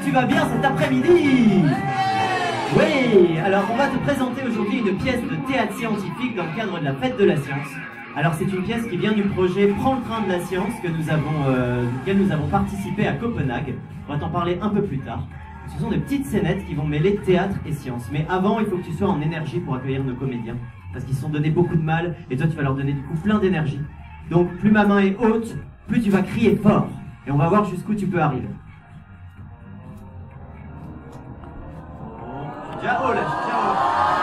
que tu vas bien cet après-midi? Oui, alors on va te présenter aujourd'hui une pièce de théâtre scientifique dans le cadre de la fête de la science. Alors c'est une pièce qui vient du projet Prends le train de la science duquel nous avons participé à Copenhague. On va t'en parler un peu plus tard. Ce sont des petites scénettes qui vont mêler théâtre et science. Mais avant, il faut que tu sois en énergie pour accueillir nos comédiens. Parce qu'ils se sont donné beaucoup de mal, et toi tu vas leur donner du coup plein d'énergie. Donc plus ma main est haute, plus tu vas crier fort. Et on va voir jusqu'où tu peux arriver. Ciao là, ciao.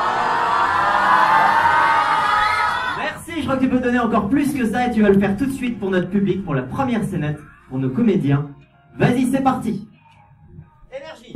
Merci, je crois que tu peux donner encore plus que ça et tu vas le faire tout de suite pour notre public, pour la première scénette, pour nos comédiens. Vas-y, c'est parti. Énergie.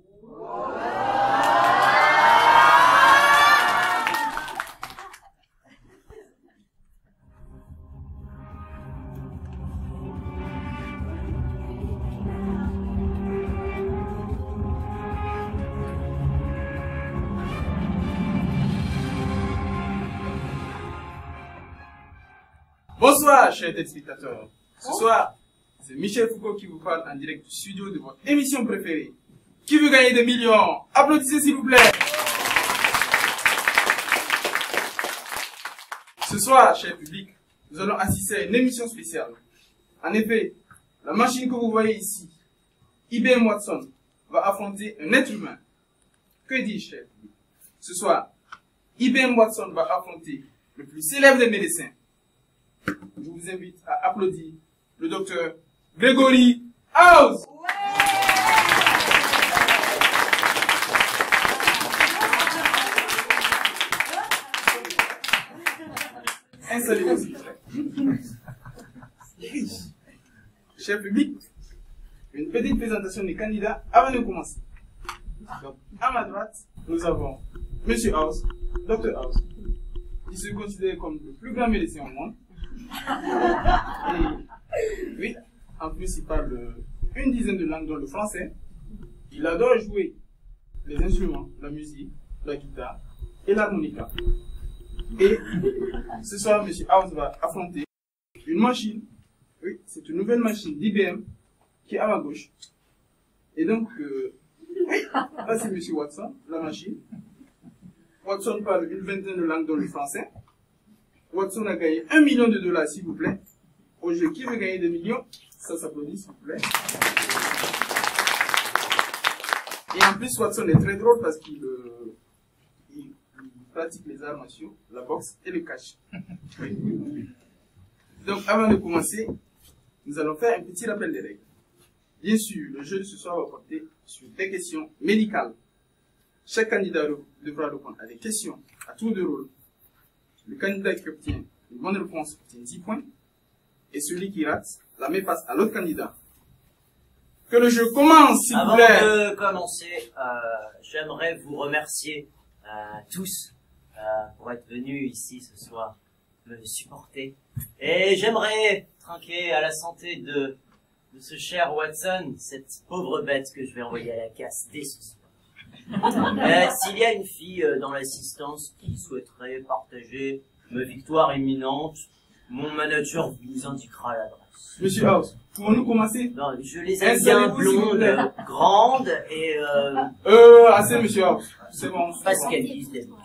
Bonsoir, chers téléspectateurs. Ce soir, c'est Michel Foucault qui vous parle en direct du studio de votre émission préférée. Qui veut gagner des millions? Applaudissez s'il vous plaît. Ce soir, cher public, nous allons assister à une émission spéciale. En effet, la machine que vous voyez ici, IBM Watson, va affronter un être humain. Que dis-je, cher public? Ce soir, IBM Watson va affronter le plus célèbre des médecins. Je vous invite à applaudir le docteur Gregory House. Installez-vous s'il vous plaît. Cher public, une petite présentation des candidats avant de commencer. Donc, à ma droite, nous avons Monsieur House, Dr House. Il se considère comme le plus grand médecin au monde. Et oui, en plus il parle une dizaine de langues dont le français. Il adore jouer les instruments, la musique, la guitare et l'harmonica. Et ce soir, M. House va affronter une machine. Oui, c'est une nouvelle machine d'IBM qui est à ma gauche. Et donc, oui, là c'est M. Watson, la machine. Watson parle une vingtaine de langues dont le français. Watson a gagné $1 million, s'il vous plaît. Au jeu, qui veut gagner des millions? Ça s'applaudit, s'il vous plaît. Et en plus, Watson est très drôle parce qu'il pratique les arts martiaux, la boxe et le catch. Donc, avant de commencer, nous allons faire un petit rappel des règles. Bien sûr, le jeu de ce soir va porter sur des questions médicales. Chaque candidat devra répondre à des questions à tour de rôle. Le candidat qui obtient une bonne réponse obtient 10 points. Et celui qui rate, la main passe à l'autre candidat. Que le jeu commence, s'il vous plaît. Avant de commencer, j'aimerais vous remercier tous pour être venus ici ce soir, me supporter. Et j'aimerais trinquer à la santé de ce cher Watson, cette pauvre bête que je vais envoyer à la casse dès ce soir. S'il y a une fille dans l'assistance qui souhaiterait partager ma victoire imminente, mon manager vous indiquera l'adresse. Monsieur House, pouvons-nous commencer? Non, je les aime bien blondes, grandes et assez, Monsieur House. C'est bon. Pas ce qu'elles disent d'habitude.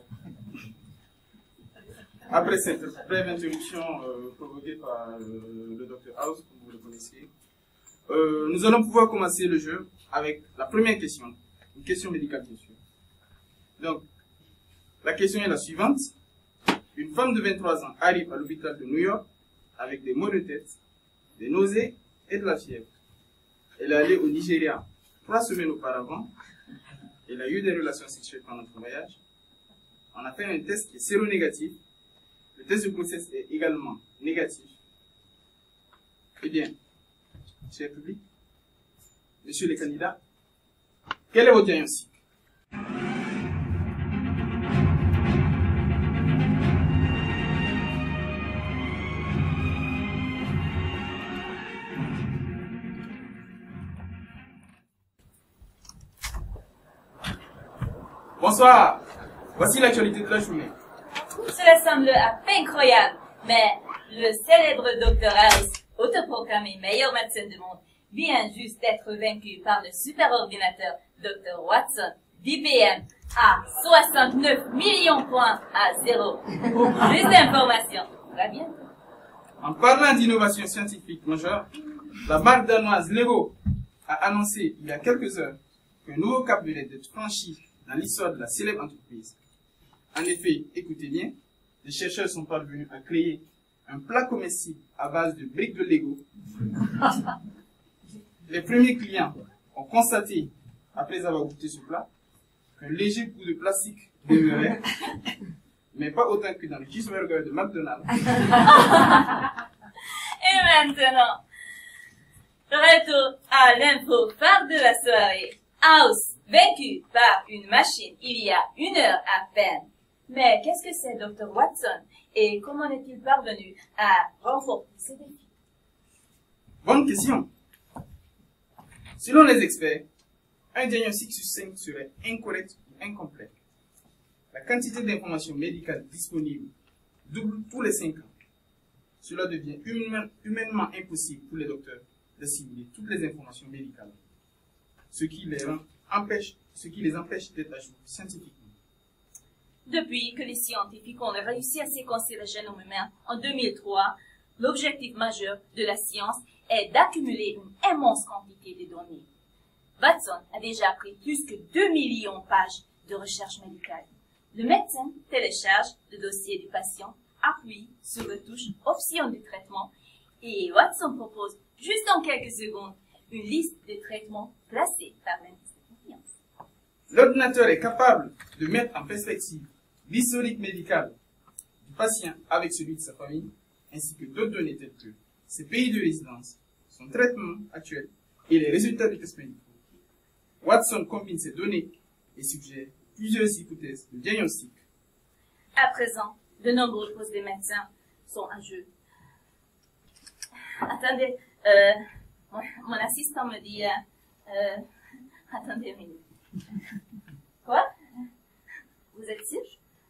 Après cette brève introduction provoquée par le Dr House, comme vous le connaissez, nous allons pouvoir commencer le jeu avec la première question. Une question médicale, bien sûr. Donc, la question est la suivante. Une femme de 23 ans arrive à l'hôpital de New York avec des maux de tête, des nausées et de la fièvre. Elle est allée au Nigeria 3 semaines auparavant. Elle a eu des relations sexuelles pendant son voyage. On a fait un test qui est séronégatif. Le test de grossesse est également négatif. Eh bien, cher public, messieurs les candidats, quel est votre diagnostic? Bonsoir. Voici l'actualité de la journée. Cela semble incroyable, mais le célèbre Dr Harris, autoproclamé meilleur médecin du monde, vient juste d'être vaincu par le superordinateur Dr. Watson d'IBM à 69 millions de points à 0. Plus d'informations. Va bien. En parlant d'innovation scientifique majeure, la marque danoise Lego a annoncé il y a quelques heures qu'un nouveau cap venait d'être franchi dans l'histoire de la célèbre entreprise. En effet, écoutez bien, les chercheurs sont parvenus à créer un plat comestible à base de briques de Lego. Les premiers clients ont constaté, après avoir goûté ce plat, qu'un léger goût de plastique demeurait, mais pas autant que dans le cheeseburger de McDonald's. Et maintenant, retour à l'info phare de la soirée. House, vaincu par une machine il y a 1 heure à peine. Mais qu'est-ce que c'est, Dr. Watson? Et comment est-il parvenu à remporter ce défi? Bonne question. Selon les experts, un diagnostic sur 5 serait incorrect ou incomplet. La quantité d'informations médicales disponibles double tous les 5 ans. Cela devient humainement impossible pour les docteurs d'assimiler toutes les informations médicales, ce qui les empêche d'être à jour scientifiquement. Depuis que les scientifiques ont réussi à séquencer le génome humain en 2003, l'objectif majeur de la science est d'accumuler une immense quantité de données. Watson a déjà pris plus que 2 millions de pages de recherche médicale. Le médecin télécharge le dossier du patient, appuie sur la touche option de traitement et Watson propose juste en quelques secondes une liste de traitements placés par l'indice de confiance. L'ordinateur est capable de mettre en perspective l'historique médical du patient avec celui de sa famille, ainsi que d'autres données telles que ses pays de résidence, son traitement actuel et les résultats des tests médicaux. Watson combine ces données et suggère plusieurs hypothèses de diagnostic. À présent, de nombreux postes de médecins sont en jeu. Attendez, mon assistant me dit, attendez une minute. Quoi? Vous êtes sûr?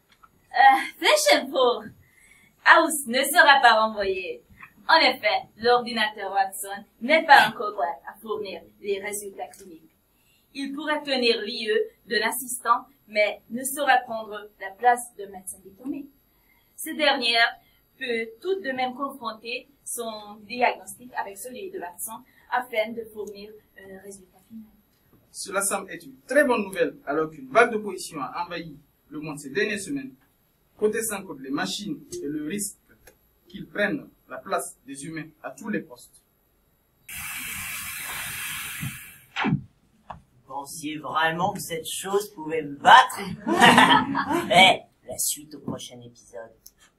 Fléchenfort. House ne sera pas renvoyé. En effet, l'ordinateur Watson n'est pas encore prêt à fournir les résultats cliniques. Il pourrait tenir lieu d'un assistant, mais ne saura prendre la place de médecin diplômé. Ce dernier peut tout de même confronter son diagnostic avec celui de Watson afin de fournir un résultat final. Cela semble être une très bonne nouvelle alors qu'une vague d'opposition a envahi le monde ces dernières semaines, protestant contre les machines et le risque qu'ils prennent la place des humains à tous les postes. Vous pensiez vraiment que cette chose pouvait me battre? La suite au prochain épisode.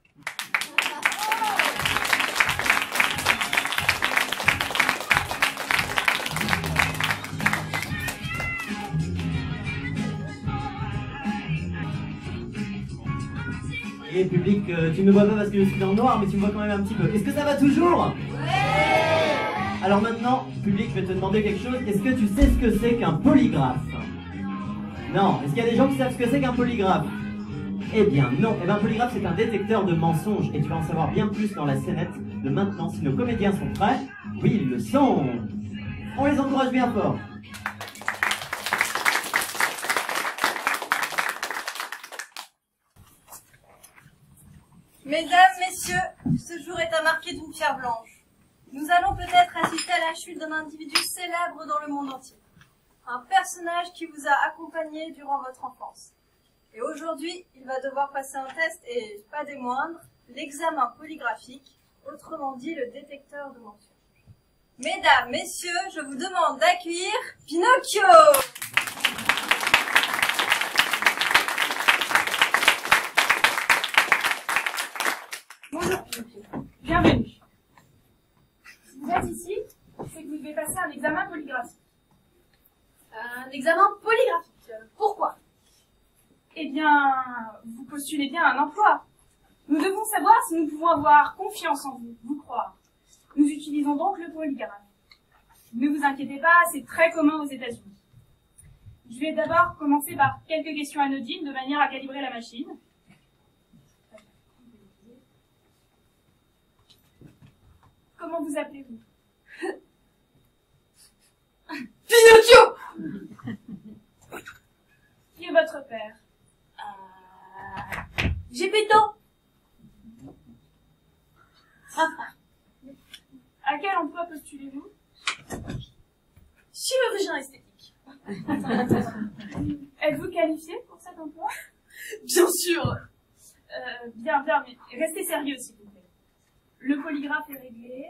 Et public, tu me vois pas parce que je suis dans le noir, mais tu me vois quand même un petit peu. Est-ce que ça va toujours? Ouais. Alors maintenant, public, je vais te demander quelque chose. Est-ce que tu sais ce que c'est qu'un polygraphe? Non. Est-ce qu'il y a des gens qui savent ce que c'est qu'un polygraphe? Eh bien non. Eh bien un polygraphe, c'est un détecteur de mensonges. Et tu vas en savoir bien plus dans la scénette de maintenant si nos comédiens sont prêts. Oui, ils le sont. On les encourage bien fort. Mesdames, messieurs, ce jour est à marquer d'une pierre blanche. Nous allons peut-être assister à la chute d'un individu célèbre dans le monde entier. Un personnage qui vous a accompagné durant votre enfance. Et aujourd'hui, il va devoir passer un test et, pas des moindres, l'examen polygraphique, autrement dit le détecteur de mensonges. Mesdames, messieurs, je vous demande d'accueillir Pinocchio! Bonjour Pinocchio, bienvenue. Si vous êtes ici, c'est que vous devez passer un examen polygraphique. Un examen polygraphique, pourquoi? Eh bien, vous postulez bien à un emploi. Nous devons savoir si nous pouvons avoir confiance en vous, vous croire. Nous utilisons donc le polygraphe. Ne vous inquiétez pas, c'est très commun aux États-Unis. Je vais d'abord commencer par quelques questions anodines de manière à calibrer la machine. Comment vous appelez-vous? À quel emploi postulez-vous? Chirurgien esthétique. Êtes-vous qualifié pour cet emploi? Bien sûr. Bien, mais restez sérieux s'il vous plaît. Le polygraphe est réglé.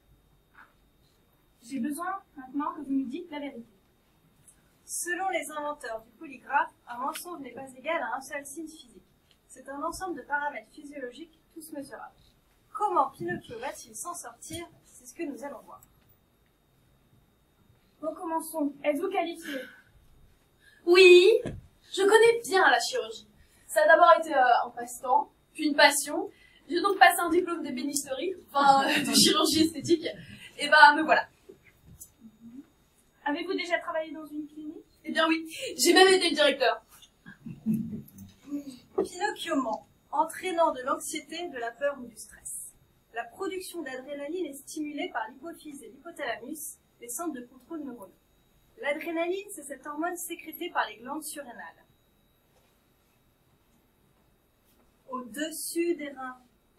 J'ai besoin maintenant que vous nous dites la vérité. Selon les inventeurs du polygraphe, un mensonge n'est pas égal à un seul signe physique. C'est un ensemble de paramètres physiologiques, tous mesurables. Comment Pinocchio va-t-il s'en sortir? C'est ce que nous allons voir. Recommençons. Êtes-vous qualifié? Oui, je connais bien la chirurgie. Ça a d'abord été un passe-temps, puis une passion. J'ai donc passé un diplôme d'ébénisterie, de chirurgie esthétique. Et me voilà. Avez-vous déjà travaillé dans une clinique? Eh bien oui, j'ai même été le directeur. Pinocchio ment, entraînant de l'anxiété, de la peur ou du stress. La production d'adrénaline est stimulée par l'hypophyse et l'hypothalamus, les centres de contrôle neuronaux. L'adrénaline, c'est cette hormone sécrétée par les glandes surrénales. Au-dessus des reins.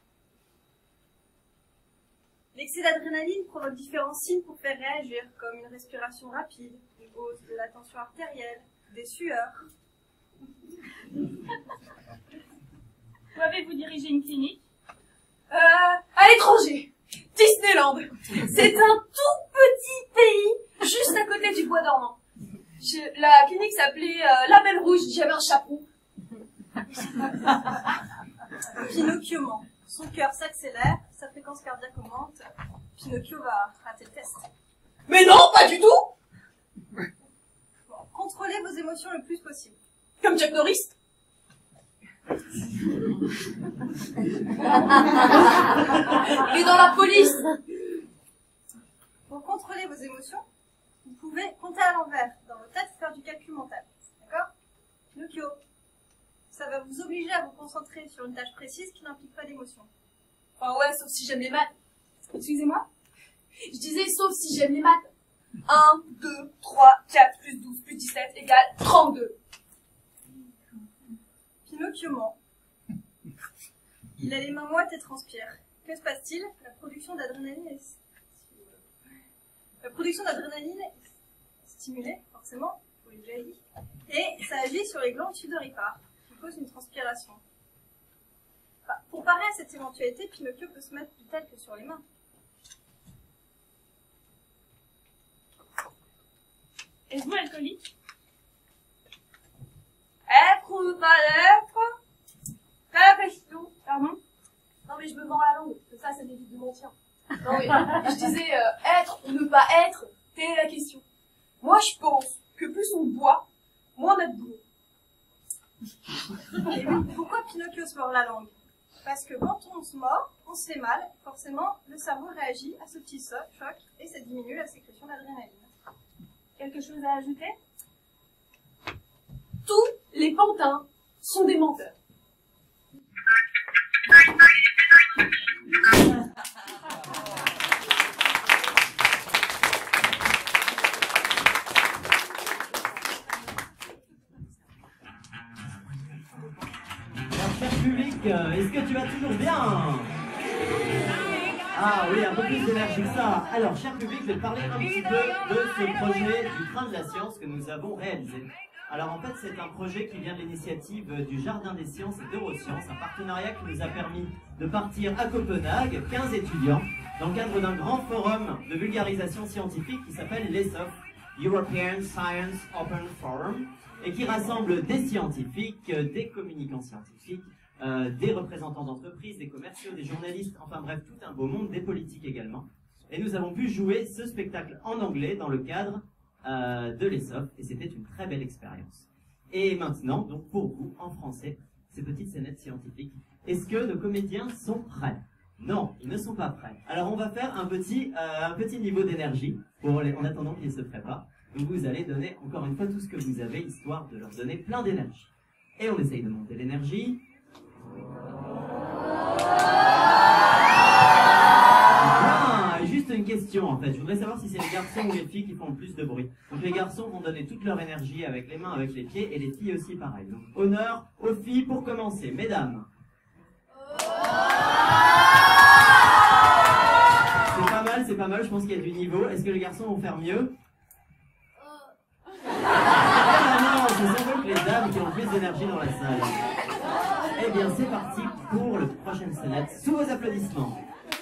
L'excès d'adrénaline provoque différents signes pour faire réagir, comme une respiration rapide, une hausse de la tension artérielle, des sueurs. Où avez-vous dirigé une clinique? À l'étranger, Disneyland. C'est un tout petit pays, juste à côté du bois dormant. La clinique s'appelait La Belle Rouge, j'avais un chapeau. Pinocchio ment. Son cœur s'accélère, sa fréquence cardiaque augmente. Pinocchio va rater le test. Mais non, pas du tout. Bon, contrôlez vos émotions le plus possible. Comme Chuck Norris. Il est dans la police. Pour contrôler vos émotions, vous pouvez compter à l'envers dans votre tête, faire du calcul mental. D'accord? Pinocchio, ça va vous obliger à vous concentrer sur une tâche précise qui n'implique pas d'émotion. Enfin ouais, sauf si j'aime les maths. Excusez-moi? Je disais sauf si j'aime les maths. 1, 2, 3, 4, plus 12, plus 17 égale 32. Pinocchio ment. Il a les mains moites et transpire. Que se passe-t-il? La production d'adrénaline est stimulée, forcément, vous l'avez déjà dit, et ça agit sur les glandes sudoripares, qui causent une transpiration. Enfin, pour parer à cette éventualité, Pinocchio peut se mettre du tel que sur les mains. Êtes-vous alcoolique? Être ou ne pas l'être? La question. Pardon? Non mais je me mords la langue, comme ça m'évite de mentir. Non mais je disais être ou ne pas être, telle est la question. Moi je pense que plus on boit, moins on a de boulot. Et oui, pourquoi Pinocchio se mord la langue? Parce que quand on se mord, on se fait mal, forcément le cerveau réagit à ce petit choc et ça diminue la sécrétion d'adrénaline. Quelque chose à ajouter? Tous les pantins sont des menteurs. Alors, cher public, est-ce que tu vas toujours bien? Ah oui, un peu plus d'énergie que ça. Alors, cher public, je vais te parler un petit peu de ce projet du train de la science que nous avons réalisé. Alors en fait, c'est un projet qui vient de l'initiative du Jardin des Sciences et d'Eurosciences, un partenariat qui nous a permis de partir à Copenhague, 15 étudiants, dans le cadre d'un grand forum de vulgarisation scientifique qui s'appelle l'ESOF, European Science Open Forum, et qui rassemble des scientifiques, des communicants scientifiques, des représentants d'entreprises, des commerciaux, des journalistes, enfin bref, tout un beau monde, des politiques également. Et nous avons pu jouer ce spectacle en anglais dans le cadre de l'ESOF, et c'était une très belle expérience. Et maintenant, donc pour vous, en français, ces petites scénettes scientifiques, est-ce que nos comédiens sont prêts? Non, ils ne sont pas prêts. Alors on va faire un petit niveau d'énergie, en attendant qu'ils se préparent. Donc vous allez donner encore une fois tout ce que vous avez, histoire de leur donner plein d'énergie. Et on essaye de monter l'énergie. Juste une question en fait, je voudrais savoir si c'est les garçons ou les filles qui font le plus de bruit. Donc les garçons vont donner toute leur énergie avec les mains, avec les pieds, et les filles aussi pareil. Donc honneur aux filles pour commencer, mesdames. je pense qu'il y a du niveau. Est-ce que les garçons vont faire mieux? Ah non, c'est sans doute les dames qui ont plus d'énergie dans la salle. Eh bien, c'est parti pour le prochain sonate, sous vos applaudissements.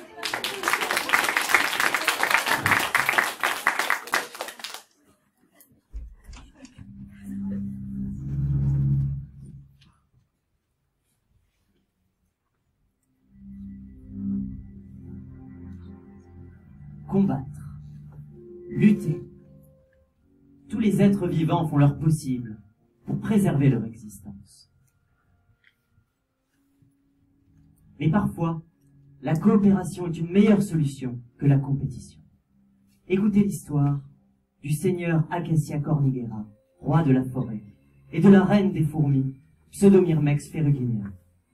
Combattre, lutter. Tous les êtres vivants font leur possible pour préserver leur existence. Mais parfois, la coopération est une meilleure solution que la compétition. Écoutez l'histoire du seigneur Acacia Cornigera, roi de la forêt, et de la reine des fourmis, Pseudomyrmex ferruginea.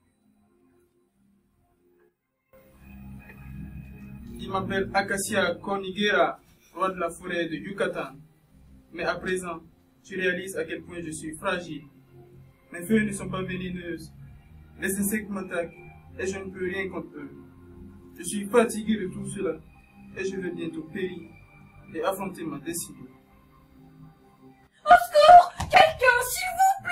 Il m'appelle Acacia Cornigera, roi de la forêt de Yucatan. Mais à présent, tu réalises à quel point je suis fragile. Mes feuilles ne sont pas vénéneuses. Les insectes m'attaquent et je ne peux rien contre eux. Je suis fatigué de tout cela et je vais bientôt périr et affronter ma destinée. Au secours! Quelqu'un, s'il vous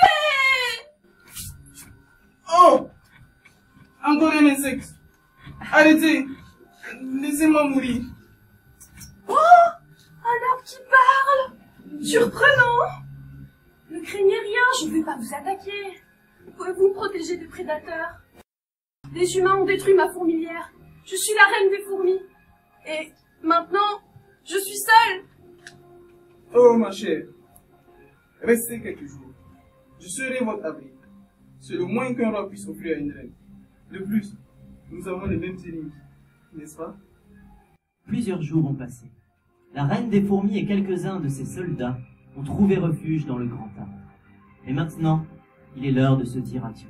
plaît! Oh! Encore un insecte! Arrêtez! Laissez-moi mourir! Oh! Un arbre qui parle! Surprenant! Ne craignez rien, je ne vais pas vous attaquer. Pouvez-vous me protéger des prédateurs? Les humains ont détruit ma fourmilière. Je suis la reine des fourmis. Et maintenant, je suis seule. Oh ma chère, restez quelques jours. Je serai votre abri. C'est le moins qu'un roi puisse offrir à une reine. De plus, nous avons les mêmes ennemis, n'est-ce pas? Plusieurs jours ont passé. La reine des fourmis et quelques-uns de ses soldats ont trouvé refuge dans le grand arbre. Et maintenant, il est l'heure de se dire adieu.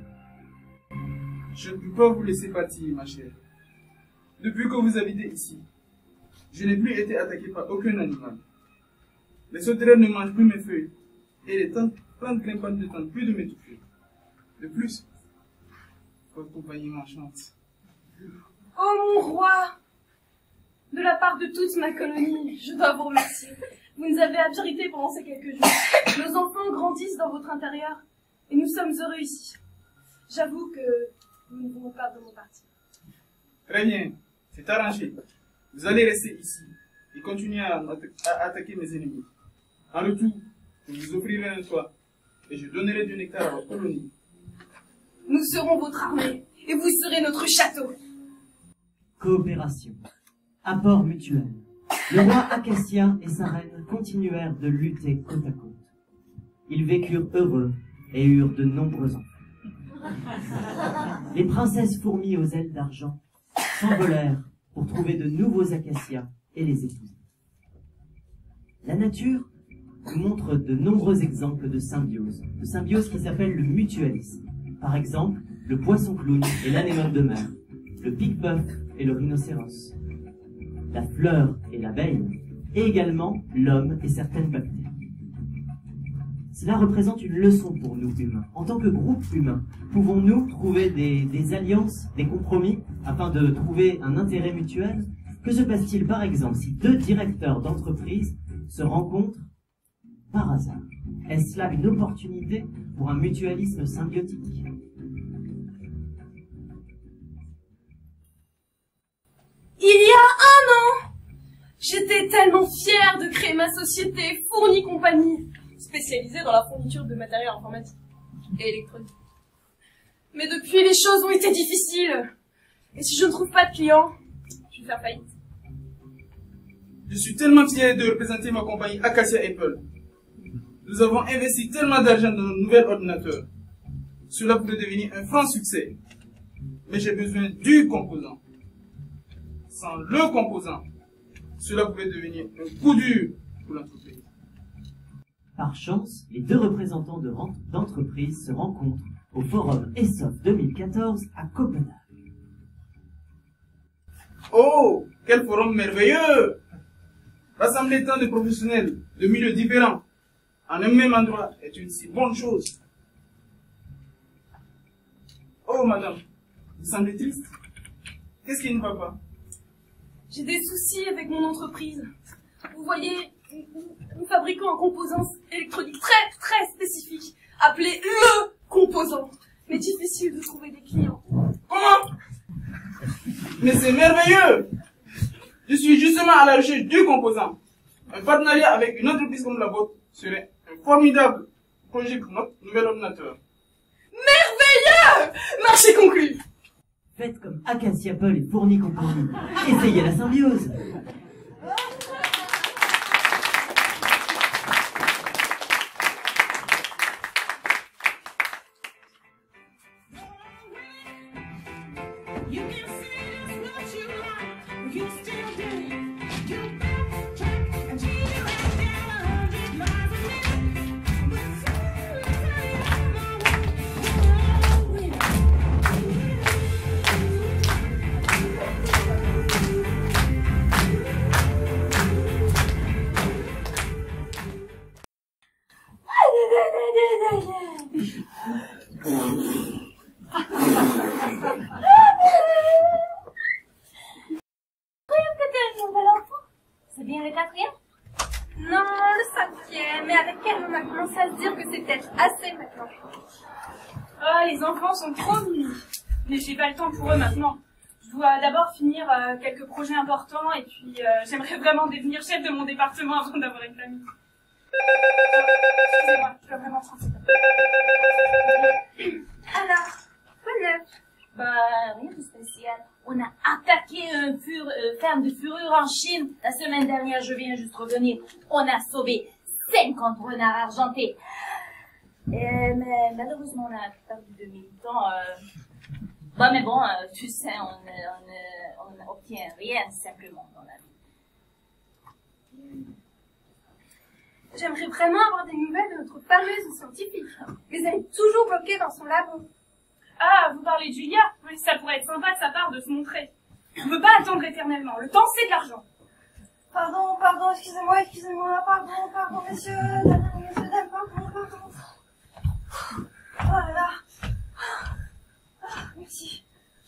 Je ne peux pas vous laisser partir, ma chère. Depuis que vous habitez ici, je n'ai plus été attaqué par aucun animal. Les sauterelles ne mangent plus mes feuilles, et les plantes grimpantes ne tentent plus de m'étouffer. De plus, votre compagnie m'enchante. Oh mon roi! De la part de toute ma colonie, je dois vous remercier. Vous nous avez abrités pendant ces quelques jours. Nos enfants grandissent dans votre intérieur et nous sommes heureux ici. J'avoue que nous ne voulons pas vraiment partir. Très bien, c'est arrangé. Vous allez rester ici et continuer à attaquer mes ennemis. En retour, je vous offrirai un toit et je donnerai du nectar à votre colonie. Nous serons votre armée et vous serez notre château. Coopération. Apport mutuel. Le roi Acacia et sa reine continuèrent de lutter côte à côte. Ils vécurent heureux et eurent de nombreux enfants. Les princesses fourmis aux ailes d'argent s'envolèrent pour trouver de nouveaux acacias et les épouser. La nature nous montre de nombreux exemples de symbiose qui s'appelle le mutualisme. Par exemple, le poisson clown et l'anémone de mer, le pique-bœuf et le rhinocéros, la fleur et l'abeille, et également l'homme et certaines bactéries. Cela représente une leçon pour nous humains. En tant que groupe humain, pouvons-nous trouver des alliances, des compromis, afin de trouver un intérêt mutuel? Que se passe-t-il par exemple si deux directeurs d'entreprise se rencontrent par hasard? Est-ce là une opportunité pour un mutualisme symbiotique? Il y a 1 an, j'étais tellement fière de créer ma société Fourni Compagnie, spécialisée dans la fourniture de matériel informatique et électronique. Mais depuis, les choses ont été difficiles. Et si je ne trouve pas de clients, je vais faire faillite. Je suis tellement fier de représenter ma compagnie Acacia Apple. Nous avons investi tellement d'argent dans nos nouvel ordinateur. Cela pourrait devenir un franc succès. Mais j'ai besoin du composant. Sans le composant, cela pouvait devenir un coup dur pour l'entreprise. Par chance, les deux représentants d'entreprise se rencontrent au forum ESOF 2014 à Copenhague. Oh, quel forum merveilleux! Rassembler tant de professionnels de milieux différents en un même endroit est une si bonne chose. Oh, madame, vous semblez triste. Qu'est-ce qui ne va pas? J'ai des soucis avec mon entreprise. Vous voyez, nous fabriquons un composant électronique très spécifique, appelé le composant. Mais difficile de trouver des clients. Comment? Mais c'est merveilleux! Je suis justement à la recherche du composant. Un partenariat avec une entreprise comme la vôtre serait un formidable projet pour notre nouvel ordinateur. Merveilleux! Marché conclu! Faites comme Acacia Apple et Fourni Compagnie. Essayez la symbiose. C'est bien le quatrième? Non, le cinquième. Mais avec elle, on a commencé à se dire que c'est peut-être assez maintenant. Oh, les enfants sont trop mignons. Mais j'ai pas le temps pour eux maintenant. Je dois d'abord finir quelques projets importants et puis j'aimerais vraiment devenir chef de mon département avant d'avoir une famille. Excusez-moi, je dois vraiment tranquille. Alors, quoi de neuf? Bah, rien de spécial. On a attaqué une ferme de fourrure en Chine. La semaine dernière, je viens juste revenir. On a sauvé 50 renards argentés. Mais malheureusement, on a perdu 2 militants. Bah, mais bon, tu sais, on obtient rien simplement dans la vie. J'aimerais vraiment avoir des nouvelles de notre fameuse scientifique. Mais elle est toujours bloquée dans son labo. Ah, vous parlez de Julia? Oui, ça pourrait être sympa de sa part de se montrer. On ne peut pas attendre éternellement. Le temps, c'est de l'argent. Pardon, excusez-moi, pardon, messieurs, dames, pardon. Oh là là. Merci.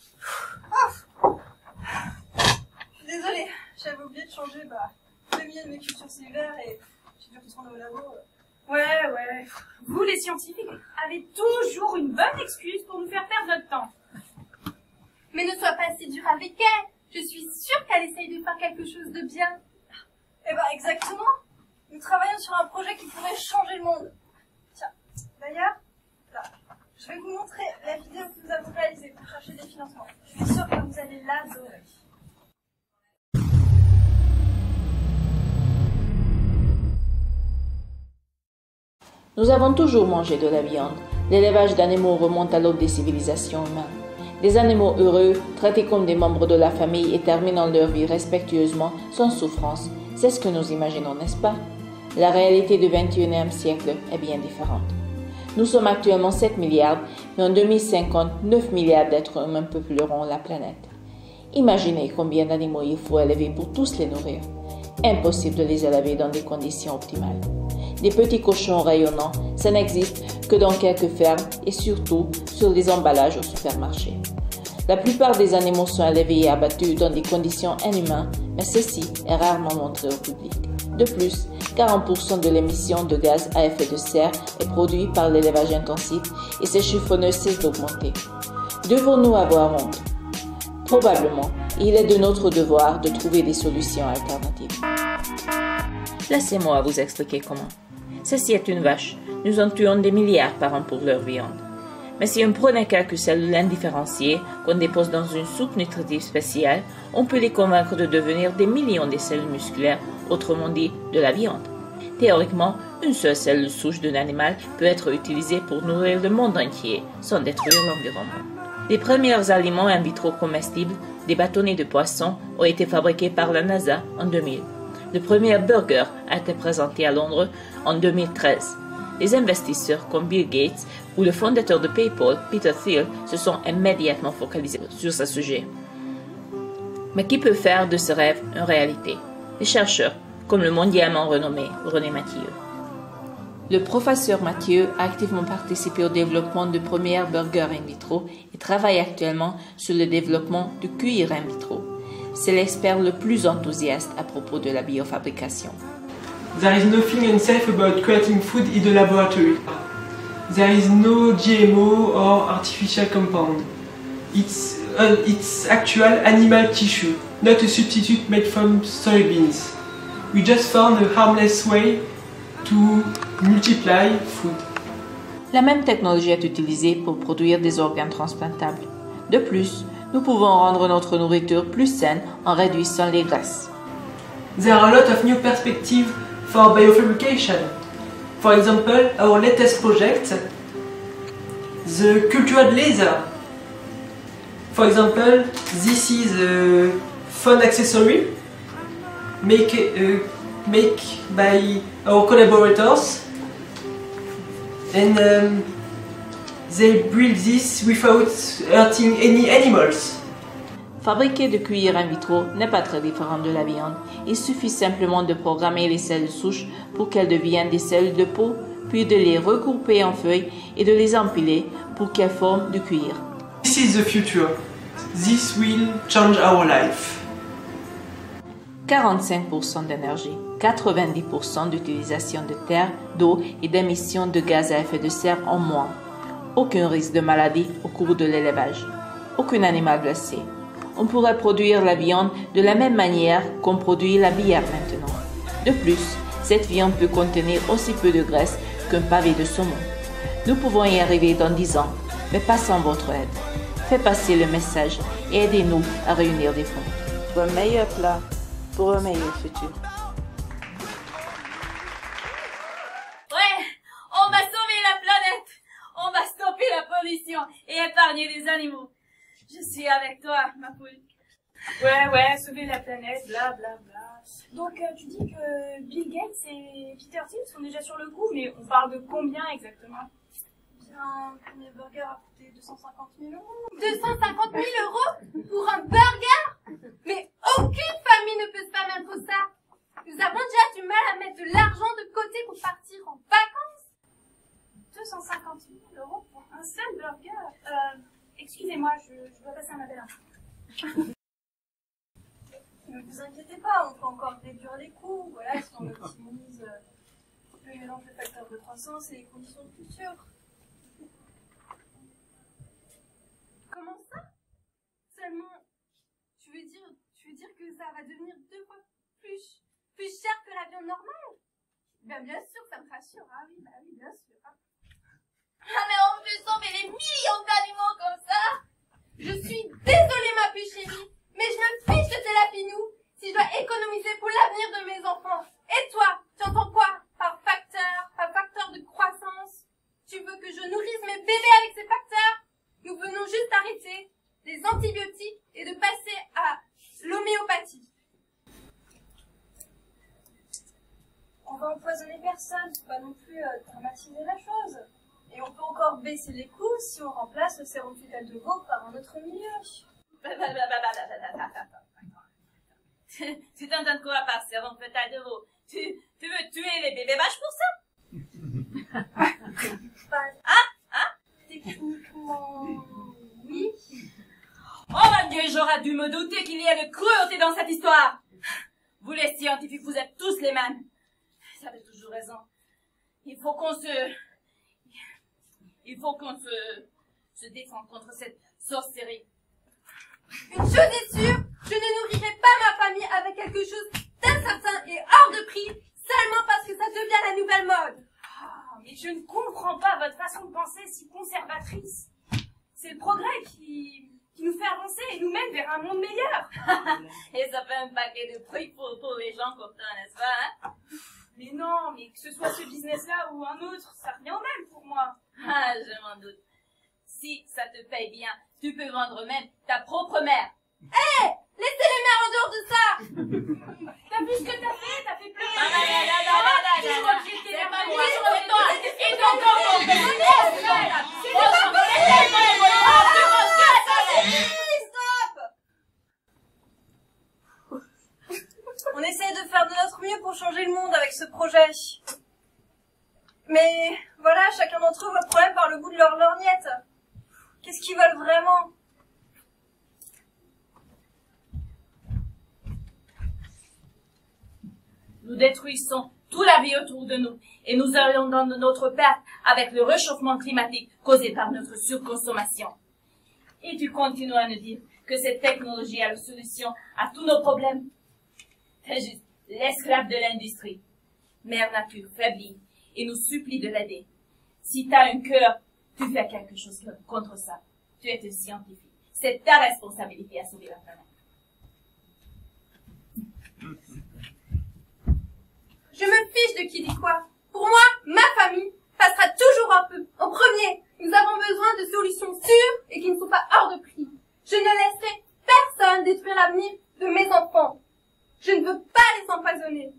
Je suis désolée, j'avais oublié de changer, 2000 de mes cultures cellulaires et j'ai dû retourner au labo. Ouais. Vous, les scientifiques, avez toujours une bonne excuse pour nous faire perdre notre temps. Mais ne sois pas si dur avec elle. Je suis sûre qu'elle essaye de faire quelque chose de bien. Eh ben, exactement. Nous travaillons sur un projet qui pourrait changer le monde. Tiens, d'ailleurs, là, je vais vous montrer la vidéo que nous avons réalisée pour chercher des financements. Je suis sûre que vous allez l'adorer. Nous avons toujours mangé de la viande. L'élevage d'animaux remonte à l'aube des civilisations humaines. Des animaux heureux, traités comme des membres de la famille et terminant leur vie respectueusement, sans souffrance, c'est ce que nous imaginons, n'est-ce pas? La réalité du XXIe siècle est bien différente. Nous sommes actuellement 7 milliards, mais en 2050, 9 milliards d'êtres humains peupleront la planète. Imaginez combien d'animaux il faut élever pour tous les nourrir. Impossible de les élever dans des conditions optimales. Des petits cochons rayonnants, ça n'existe que dans quelques fermes et surtout sur les emballages au supermarché. La plupart des animaux sont élevés et abattus dans des conditions inhumaines, mais ceci est rarement montré au public. De plus, 40% de l'émission de gaz à effet de serre est produit par l'élevage intensif et ces chiffres ne cessent d'augmenter. Devons-nous avoir honte? Probablement, il est de notre devoir de trouver des solutions alternatives. Laissez-moi vous expliquer comment. Ceci est une vache. Nous en tuons des milliards par an pour leur viande. Mais si on prenait quelques cellules indifférenciées qu'on dépose dans une soupe nutritive spéciale, on peut les convaincre de devenir des millions de cellules musculaires, autrement dit de la viande. Théoriquement, une seule cellule souche d'un animal peut être utilisée pour nourrir le monde entier, sans détruire l'environnement. Les premiers aliments in vitro comestibles, des bâtonnets de poisson, ont été fabriqués par la NASA en 2000. Le premier burger a été présenté à Londres en 2013. Les investisseurs comme Bill Gates ou le fondateur de PayPal, Peter Thiel, se sont immédiatement focalisés sur ce sujet. Mais qui peut faire de ce rêve une réalité? Les chercheurs, comme le mondialement renommé René Mathieu. Le professeur Mathieu a activement participé au développement du premier burger in vitro et travaille actuellement sur le développement du cuir in vitro. c'est l'expert le plus enthousiaste à propos de la biofabrication. There is nothing unsafe about creating food in the laboratory. There is no GMO or artificial compound. It's actual animal tissue, not a substitute made from soybeans. We just found a harmless way to multiply food. La même technologie est utilisée pour produire des organes transplantables. De plus, nous pouvons rendre notre nourriture plus saine en réduisant les graisses. There are a lot of new perspectives for biofabrication. For example, our latest project, the cultured laser. For example, this is a fun accessory made by our collaborators, and they build this without hurting any animals. Fabriquer de cuir in vitro n'est pas très différent de la viande. Il suffit simplement de programmer les cellules souches pour qu'elles deviennent des cellules de peau, puis de les regrouper en feuilles et de les empiler pour qu'elles forment du cuir. This is the future. This will change our life. 45% d'énergie, 90% d'utilisation de terre, d'eau et d'émissions de gaz à effet de serre en moins. Aucun risque de maladie au cours de l'élevage. Aucun animal blessé. On pourrait produire la viande de la même manière qu'on produit la bière maintenant. De plus, cette viande peut contenir aussi peu de graisse qu'un pavé de saumon. Nous pouvons y arriver dans 10 ans, mais pas sans votre aide. Faites passer le message et aidez-nous à réunir des fonds. Pour un meilleur plat, pour un meilleur futur. Ouais, on va sauver la planète. On va stopper la pollution et épargner les animaux. Je suis avec toi, ma poule. Ouais, sauver la planète, bla bla bla. Donc tu dis que Bill Gates et Peter Thiel sont déjà sur le coup, mais on parle de combien exactement? Un premier burger a coûté 250 000 €. 250 000 € pour un burger? Mais aucune famille ne peut se permettre ça. Nous avons déjà du mal à mettre de l'argent de côté pour partir en vacances. 250 000 € pour un seul burger. Excusez-moi, je dois passer un appel. Ne vous inquiétez pas, on peut encore réduire les coûts. Voilà, si on optimise le mélange de facteurs de croissance et les conditions de culture. Comment ça? Seulement, tu veux dire que ça va devenir 2 fois plus cher que la viande normale? Ben bien sûr, ça me rassure. Ah oui, bah oui, bien sûr. Ah mais on peut sauver les millions d'animaux comme ça? Je suis désolée ma puce chérie, mais je me fiche de tes lapinous si je dois économiser pour l'avenir de mes enfants. Et toi, tu entends quoi par facteur de croissance? Tu veux que je nourrisse mes bébés avec ces facteurs? Nous venons juste d'arrêter les antibiotiques et de passer à l'homéopathie. On va empoisonner personne, faut pas non plus dramatiser la chose. Et on peut encore baisser les coûts si on remplace le sérum fœtal de veau par un autre milieu. Tu t'entends quoi par sérum fœtal de veau? Tu veux tuer les bébés vaches pour ça? Techniquement, oui. Oh mon Dieu, j'aurais dû me douter qu'il y ait de cruauté dans cette histoire. Vous les scientifiques, vous êtes tous les mêmes. Vous avez toujours raison. Il faut qu'on se défende contre cette sorcellerie. Une chose est sûre, je ne nourrirai pas ma famille avec quelque chose d'incertain et hors de prix, seulement parce que ça devient la nouvelle mode. Ah, mais je ne comprends pas votre façon de penser si conservatrice. C'est le progrès qui nous fait avancer et nous mène vers un monde meilleur. Et ça fait un paquet de prix pour les gens contents, n'est-ce pas, hein? Mais non, mais que ce soit ce business-là ou un autre, ça revient au même pour moi. Ah, je m'en doute. Si ça te paye bien, tu peux vendre même ta propre mère. Hé, laissez les mères en dehors de ça. T'as vu ce que t'as fait? T'as fait pleurer. C'est crois que j'étais pas la moi, famille, c'est toi. Et donc, On essaie de faire de notre mieux pour changer le monde avec ce projet. Mais voilà, chacun d'entre eux voit le problème par le bout de leur lorgnette. Qu'est-ce qu'ils veulent vraiment? Nous détruisons toute la vie autour de nous et nous allons dans notre perte avec le réchauffement climatique causé par notre surconsommation. Et tu continues à nous dire que cette technologie a la solution à tous nos problèmes. T'es juste l'esclave de l'industrie. Mère nature faiblit et nous supplie de l'aider. Si t'as un cœur, tu fais quelque chose contre ça. Tu es un scientifique. C'est ta responsabilité à sauver la planète. Je me fiche de qui dit quoi. Pour moi, ma famille passera toujours en premier. Nous avons besoin de solutions sûres et qui ne sont pas hors de prix. Je ne laisserai personne détruire l'avenir de mes enfants. Je ne veux pas les empoisonner.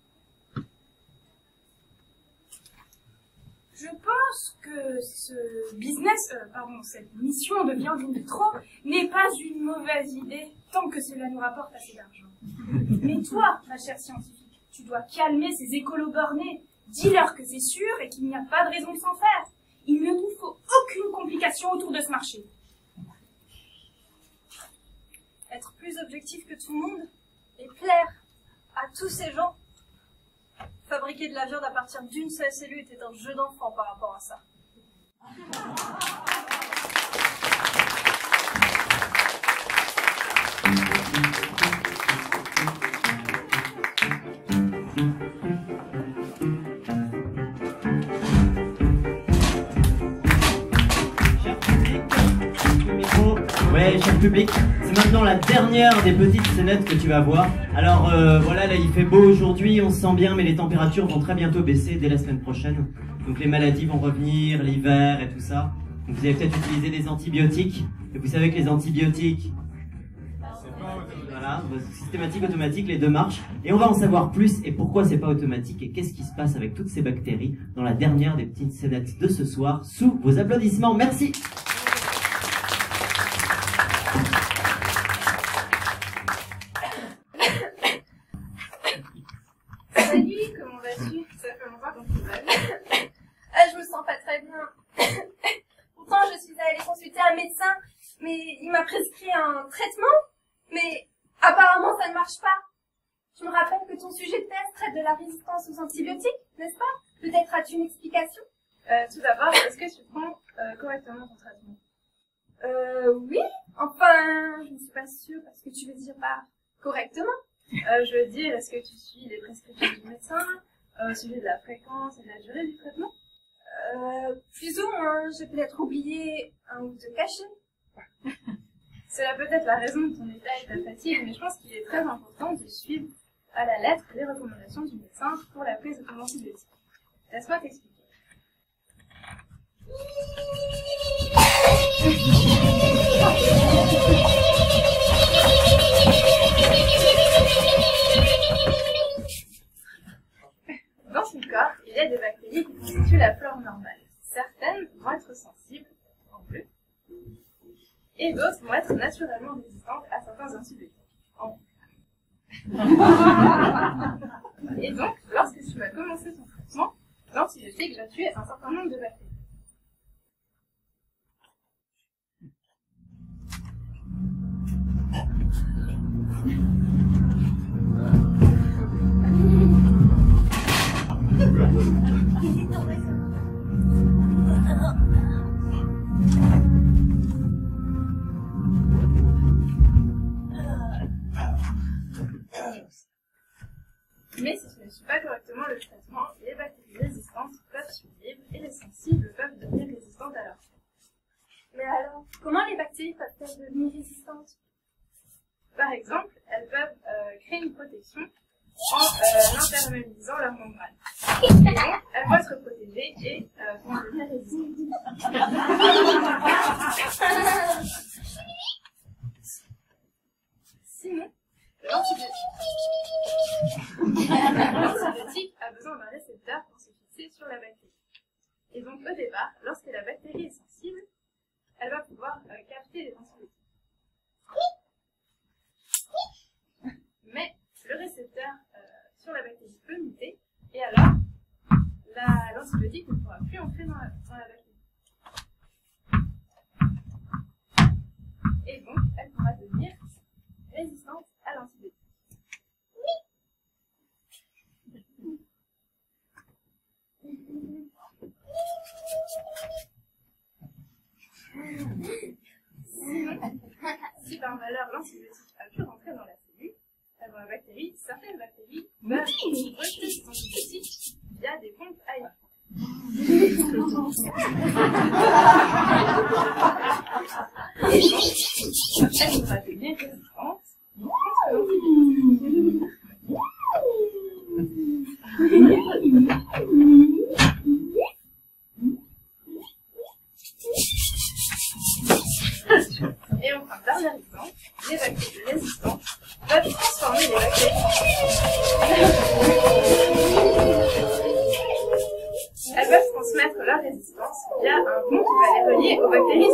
Je pense que cette mission de viande in vitro n'est pas une mauvaise idée tant que cela nous rapporte assez d'argent. Mais toi, ma chère scientifique, tu dois calmer ces écolos bornés. Dis-leur que c'est sûr et qu'il n'y a pas de raison de s'en faire. Il ne nous faut aucune complication autour de ce marché. Être plus objectif que tout le monde et plaire à tous ces gens. Fabriquer de la viande à partir d'une seule cellule était un jeu d'enfant par rapport à ça. Ouais, cher public, c'est maintenant la dernière des petites scénettes que tu vas voir. Alors voilà, là il fait beau aujourd'hui, on se sent bien, mais les températures vont très bientôt baisser dès la semaine prochaine. Donc les maladies vont revenir, l'hiver et tout ça. Donc vous allez peut-être utiliser des antibiotiques. Et vous savez que les antibiotiques, voilà, systématique, automatique, les deux marchent. Et on va en savoir plus et pourquoi c'est pas automatique et qu'est-ce qui se passe avec toutes ces bactéries dans la dernière des petites scénettes de ce soir, sous vos applaudissements. Merci. Salut, comment vas-tu? Ça fait longtemps qu'on se parle. Je me sens pas très bien. Pourtant, je suis allée consulter un médecin, mais il m'a prescrit un traitement, mais apparemment ça ne marche pas. Je me rappelle que ton sujet de thèse traite de la résistance aux antibiotiques, n'est-ce pas? Peut-être as-tu une explication? Tout d'abord, est-ce que tu prends correctement ton traitement? Oui. Enfin, je ne suis pas sûre parce que tu veux dire par correctement. Je veux dire, est-ce que tu suis les prescriptions du médecin au sujet de la fréquence et de la durée du traitement? Plus ou moins, j'ai peut-être oublié un ou deux cachets. Cela peut être la raison de ton état et de ta fatigue, mais je pense qu'il est très important de suivre à la lettre les recommandations du médecin pour la prise de ton antibiotique. Laisse-moi t'expliquer. Dans son corps, il y a des bactéries qui constituent la flore normale. Certaines vont être sensibles, en bleu, et d'autres vont être naturellement résistantes à certains antibiotiques, en bleu. Et donc, lorsque tu vas commencer ton traitement, l'antibiotique va tuer un certain nombre de bactéries. Mais si tu ne suis pas correctement le traitement, les bactéries résistantes peuvent survivre et les sensibles peuvent devenir résistantes à leur traitement. Mais alors, comment les bactéries peuvent-elles devenir résistantes? Par exemple, elles peuvent créer une protection en imperméabilisant leur membrane. Donc, elles vont être protégées et vont devenir résistantes. Sinon, l'antibiotique a besoin d'un récepteur pour se fixer sur la bactérie. Et donc, au départ, lorsque la bactérie est sensible, elle va pouvoir capter les antibiotiques. Mais le récepteur sur la bactérie peut muter, et alors l'antibiotique ne pourra plus entrer dans la bactérie. Et donc, elle pourra devenir résistante à l'antibiotique. aujourd'hui, certaines bactéries meurent de rejeter ces antibiotiques via des pompes à air. Et donc, elles vont devenir résistantes contre l'antibiotique. Et enfin, dernier exemple, les bactéries résistantes peuvent transformer les bactéries. Elles peuvent transmettre leur résistance via un pont qui va les relier aux bactéries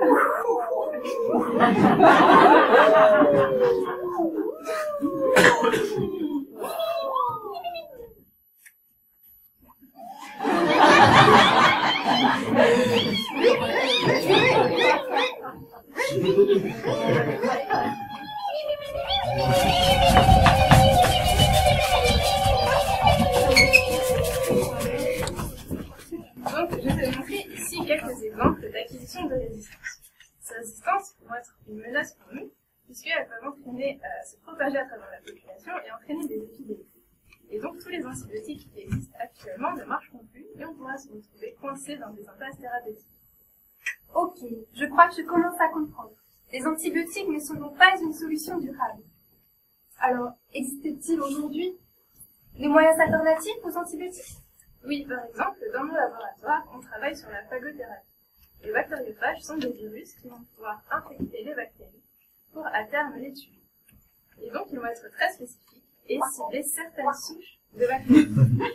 Donc, je vais vous montrer ici quelques exemples d'acquisition de résistance. Ces résistances vont être une menace pour nous, puisqu'elles peuvent se propager à travers la population et entraîner des épidémies. Et donc, tous les antibiotiques qui existent actuellement ne marcheront plus et on pourra se retrouver coincé dans des impasses thérapeutiques. Ok, je crois que je commence à comprendre. Les antibiotiques ne sont donc pas une solution durable. Alors, existe-t-il aujourd'hui des moyens alternatifs aux antibiotiques? Oui, par exemple, dans mon laboratoire, on travaille sur la phagothérapie. Les bactériophages sont des virus qui vont pouvoir infecter les bactéries pour à terme les tuer. Et donc, ils vont être très spécifiques et cibler certaines souches de bactéries.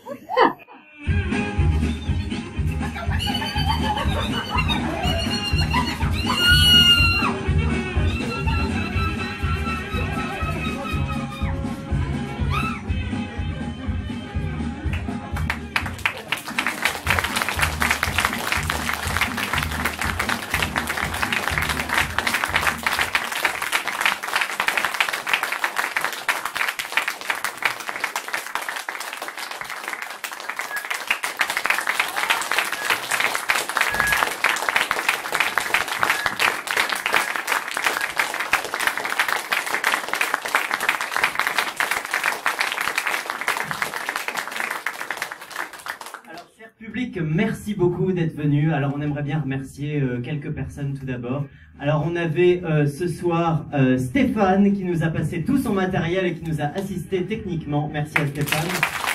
Merci beaucoup d'être venu. Alors on aimerait bien remercier quelques personnes tout d'abord. Alors on avait ce soir Stéphane qui nous a passé tout son matériel et qui nous a assisté techniquement. Merci à Stéphane.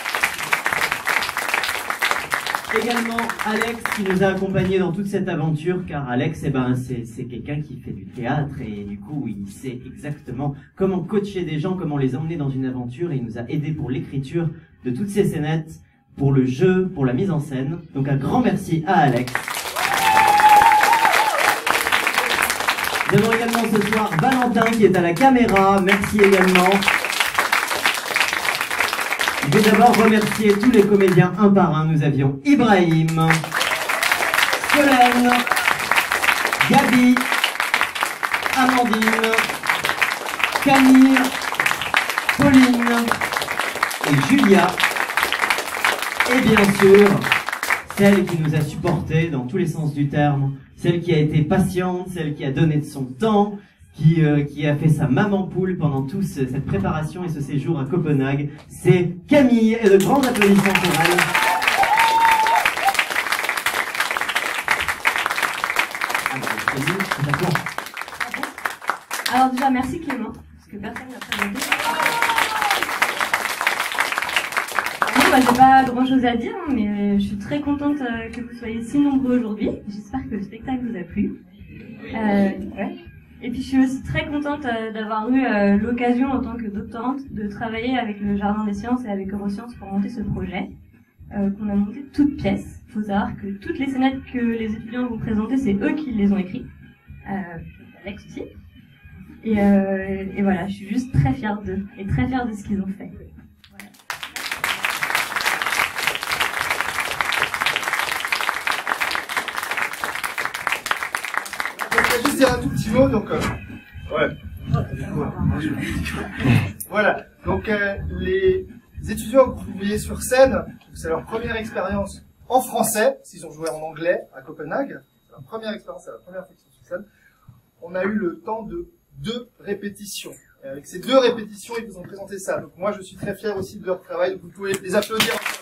Également Alex qui nous a accompagnés dans toute cette aventure, car Alex c'est quelqu'un qui fait du théâtre et du coup il sait exactement comment coacher des gens, comment les emmener dans une aventure, et il nous a aidés pour l'écriture de toutes ces scénettes, pour le jeu, pour la mise en scène. Donc un grand merci à Alex. Nous avons également ce soir Valentin qui est à la caméra. Merci également. Je vais d'abord remercier tous les comédiens un par un. Nous avions Ibrahim, Solène, Gabi, Amandine, Camille, Pauline et Julia. Et bien sûr, celle qui nous a supportés dans tous les sens du terme, celle qui a été patiente, celle qui a donné de son temps, qui a fait sa maman poule pendant toute cette préparation et ce séjour à Copenhague, c'est Camille, et de grands applaudissements pour elle. Alors déjà, merci Clément, parce que personne n'a présenté. Moi, j'ai pas grand chose à dire, mais je suis très contente que vous soyez si nombreux aujourd'hui. J'espère que le spectacle vous a plu. Ouais. Et puis je suis aussi très contente d'avoir eu l'occasion en tant que doctorante de travailler avec le Jardin des Sciences et avec Eurosciences pour monter ce projet qu'on a monté toutes pièces. Il faut savoir que toutes les scénettes que les étudiants vont présenter, c'est eux qui les ont écrits. Alex aussi. Et voilà, je suis juste très fière d'eux et très fière de ce qu'ils ont fait. Juste dire un tout petit mot, donc ouais. Voilà, donc les étudiants que vous voyez sur scène, c'est leur première expérience en français, s'ils ont joué en anglais à Copenhague, c'est leur première expérience, c'est la première fois qu'ils sont sur scène. On a eu le temps de 2 répétitions. Avec ces 2 répétitions, ils vous ont présenté ça. Donc moi, je suis très fier aussi de leur travail. Donc vous pouvez les applaudir.